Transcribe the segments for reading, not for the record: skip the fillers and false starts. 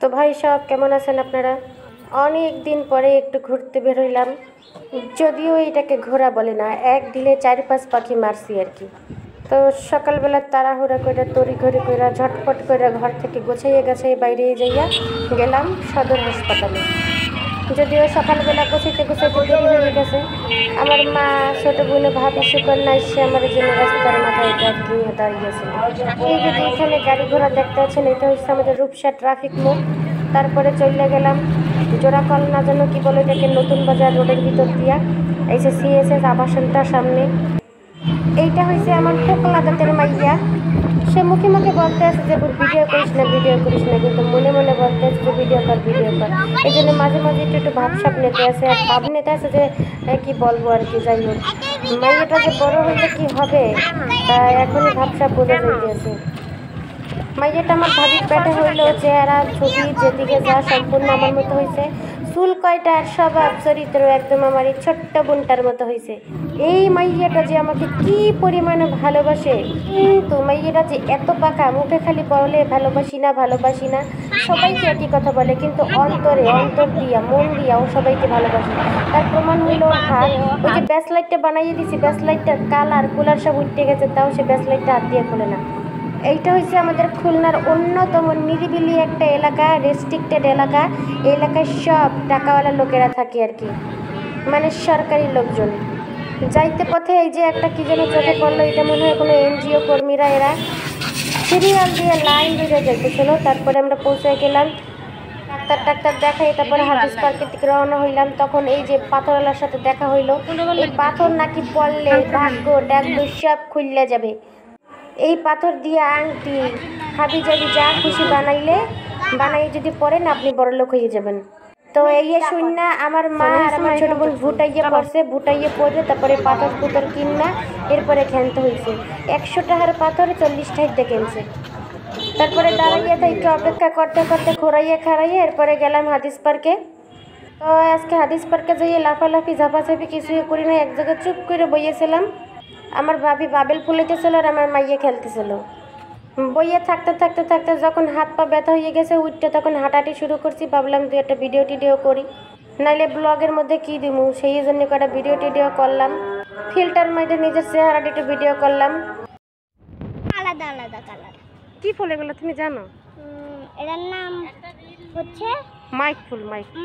তো ভাই সব কেমন আছেন আপনারা? অনেক দিন পরে একটু ঘুরতে বের হইলাম। যদিও এটাকে ঘোরা বলে না, এক ঢিলে 4-5 পাখি মারছি আর কি। তো সকালবেলা তাড়াহুড়া কইরা তড়িঘড়ি কইরা ঝটপট কইরা ঘর থেকে গোছাইয়ে গাছাইয়ে বাইরে যাইয়া গেলাম সদর হাসপাতালে। যদিও সকালবেলা গোছাইতে গোছাইতে দেরি হয়ে গেছে। আমার মা ছোট বোনে ভাবি সুকন্যা এসে আমার জন্য রাস্তার মাথায় ব্যাগ নিয়ে দাঁড়িয়েছিল। এই যদি এখানে গাড়ি ঘোড়া দেখতে পাচ্ছেন, এটা হচ্ছে আমাদের রূপসা ট্রাফিক মোড়। তারপরে চলে গেলাম জোড়াকল না যেন কি বলে এটাকে, নতুন বাজার রোডের ভিতর দিয়া এই যে সিএসএস আবাসনটার সামনে। এইটা হয়েছে আমার পোকলা দাঁতের মাইয়া। সে মুখে মুখে বলতে আছে যে ভিডিও করিস না, ভিডিও করিস না, কিন্তু মনে মনে বলতে আছে যে ভিডিও কর, ভিডিও কর। এই জন্য মাঝে মাঝে একটু একটু ভাবসাব নিতে আছে, আর ভাব নিতে আছে যে কি বলবো আর কি। যাই হোক, মাইয়াটা যে বড় হইলে কি হবে তা এখনই ভাবসাব বোঝা যাইতেছে। মাইয়াটা আমার ভাবির পেটে হইলেও চেহারা ছবি যেদিকে যা সম্পূর্ণ আমার মতো হয়েছে। চুল কয়টা আর স্বভাব চরিত্র একদম আমার এই ছোট্ট বোনটার মতো হয়েছে। এই মাইয়াটা যে আমাকে কি পরিমাণে ভালোবাসে, কিন্তু মাইয়াটা যে এত পাকা, মুখে খালি বলে ভালোবাসি না ভালোবাসি না, সবাইকে একই কথা বলে, কিন্তু অন্তরে অন্তর দিয়া মন দিয়া ও সবাইকে ভালোবাসে। তার প্রমাণ হইল ওর হাত। ওই যে ব্যাস লাইটটা বানাইয়ে দিছি, ব্যাস লাইটটার কালার কুলার সব উঠতে গেছে, তাও সে ব্যাস লাইটটা হাত দিয়ে খোলে না। এইটা হচ্ছে আমাদের খুলনার অন্যতম নিরিবিলি একটা এলাকা, রেস্ট্রিক্টেড এলাকা। এই এলাকায় সব টাকাওয়ালা লোকেরা থাকে আর কি, মানে সরকারি লোকজন। যাইতে পথে এই যে একটা কি যেন চোখে পড়লো, এটা মনে হয় কোনো এনজিও কর্মীরা, এরা সিরিয়াল দিয়ে লাইন দিয়ে যাইতেছিল। তারপরে আমরা পৌঁছে গেলাম, ডাক্তার দেখাই তারপরে হাদিস পার্কের দিকে রওনা হইলাম। তখন এই যে পাথরওয়ালার সাথে দেখা হইলো। এই পাথর নাকি পড়লে ভাগ্য ডাকলো সব খুললে যাবে। এই পাথর দিয়ে আংটি হাবি যাবি যা খুশি বানাই যদি পড়েন আপনি বড়লোক হয়ে যাবেন। তো এই শূন্য আমার মা আর আমার ছোট বোন ভুটাইয়ে পড়ে তারপরে পাথর পুতর কিনা এরপরে খেলতে হয়েছে। 100 টাকার পাথর 40 টাকা কিনছে। তারপরে দাঁড়াইয়ে একটু অপেক্ষা করতে করতে খাড়াইয়ে এরপরে গেলাম হাদিস পার্কে। তো আজকে হাদিস পার্কে যাইয়ে লাফালাফি ঝাপাঝাপি কিছুই করি না, এক জায়গায় চুপ করে বইয়েছিলাম। আমার ভাবি বাবেল ফুলাইতেছিল আর আমার মাইয়া খেলতেছিল। বইয়ে থাকতে থাকতে থাকতে যখন হাত পা ব্যথা হয়ে গেছে উঠতে, তখন হাঁটাহাঁটি শুরু করছি। ভাবলাম দুই একটা ভিডিও টিডিও করি, নাইলে ব্লগের মধ্যে কি দিমু, সেই জন্য কটা ভিডিও টিডিও করলাম। ফিল্টার মধ্যে নিজের চেহারাটা একটু ভিডিও করলাম। আলাদা আলাদা কালার। কি ফুল এগুলো তুমি জানো? এটার নাম হচ্ছে মাইক ফুল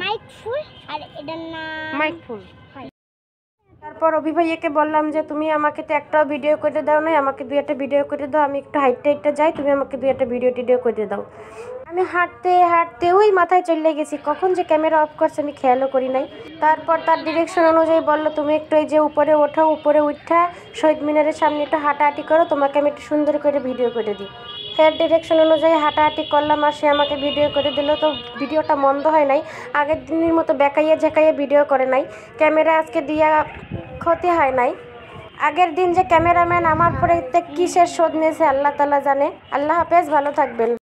আর এটার নাম মাইক ফুল। তারপর অভিভাইয়াকে বললাম যে তুমি আমাকে তো একটাও ভিডিও করে দাও নাই, আমাকে 2-1টা ভিডিও করে দাও, আমি একটু হাইটটা যাই, তুমি আমাকে 2-1টা ভিডিও টিডিও করে দাও। আমি হাঁটতে হাঁটতে ওই মাথায় চলে গেছি, কখন যে ক্যামেরা অফ করছে আমি খেয়ালও করি নাই। তারপর তার ডিরেকশন অনুযায়ী বললো তুমি একটু এই যে উপরে ওঠো, উপরে উঠা শহীদ মিনারের সামনে একটু হাঁটাহাঁটি করো, তোমাকে আমি একটু সুন্দর করে ভিডিও করে দিই। এর ডিরেকশন অনুযায়ী হাঁটাহাঁটি করলাম আর সে আমাকে ভিডিও করে দিল। তো ভিডিওটা মন্দ হয় নাই, আগের দিনের মতো বেকাইয়ে ঝেঁকাইয়ে ভিডিও করে নাই। ক্যামেরা আজকে দিয়া ক্ষতি হয় নাই। আগের দিন যে ক্যামেরাম্যান আমার পরে কিসের শোধ নিয়েছে আল্লাহ তাআলা জানে। আল্লাহ হাফেজ, ভালো থাকবেন।